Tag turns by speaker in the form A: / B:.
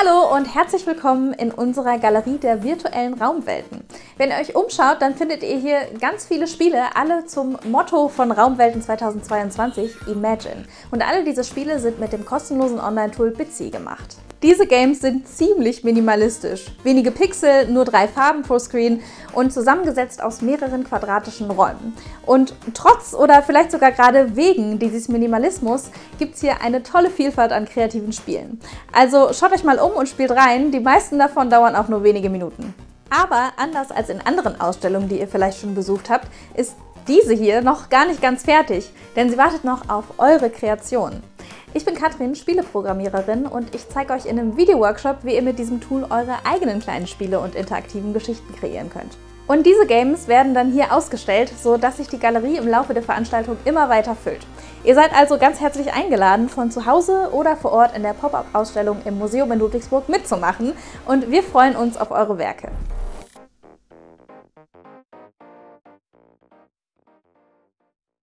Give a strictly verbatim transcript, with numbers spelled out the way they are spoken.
A: Hallo und herzlich willkommen in unserer Galerie der virtuellen Raumwelten. Wenn ihr euch umschaut, dann findet ihr hier ganz viele Spiele, alle zum Motto von Raumwelten zweitausendzweiundzwanzig, Imagine. Und alle diese Spiele sind mit dem kostenlosen Online-Tool Bitsy gemacht. Diese Games sind ziemlich minimalistisch. Wenige Pixel, nur drei Farben pro Screen und zusammengesetzt aus mehreren quadratischen Räumen. Und trotz oder vielleicht sogar gerade wegen dieses Minimalismus gibt es hier eine tolle Vielfalt an kreativen Spielen. Also schaut euch mal um und spielt rein, die meisten davon dauern auch nur wenige Minuten. Aber anders als in anderen Ausstellungen, die ihr vielleicht schon besucht habt, ist diese hier noch gar nicht ganz fertig, denn sie wartet noch auf eure Kreation. Ich bin Katrin, Spieleprogrammiererin, und ich zeige euch in einem Video-Workshop, wie ihr mit diesem Tool eure eigenen kleinen Spiele und interaktiven Geschichten kreieren könnt. Und diese Games werden dann hier ausgestellt, sodass sich die Galerie im Laufe der Veranstaltung immer weiter füllt. Ihr seid also ganz herzlich eingeladen, von zu Hause oder vor Ort in der Pop-up-Ausstellung im Museum in Ludwigsburg mitzumachen, und wir freuen uns auf eure Werke.